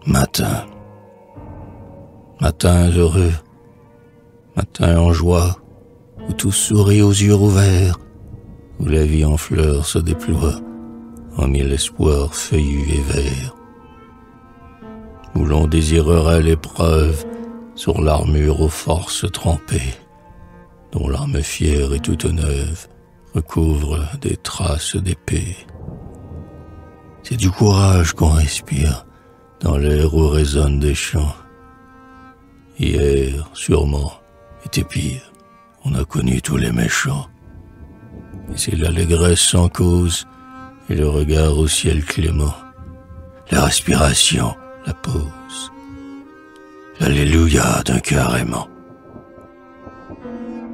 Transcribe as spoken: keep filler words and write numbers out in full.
Matin. Matin heureux. Matin en joie, où tout sourit aux yeux ouverts, où la vie en fleurs se déploie en mille espoirs feuillus et verts, où l'on désirera l'épreuve sur l'armure aux forces trempées, dont l'arme fière et toute neuve recouvre des traces d'épée. C'est du courage qu'on respire dans l'air où résonnent des chants. Hier, sûrement, était pire, on a connu tous les méchants. Et c'est l'allégresse sans cause et le regard au ciel clément, la respiration, la pause, l'alléluia d'un cœur aimant.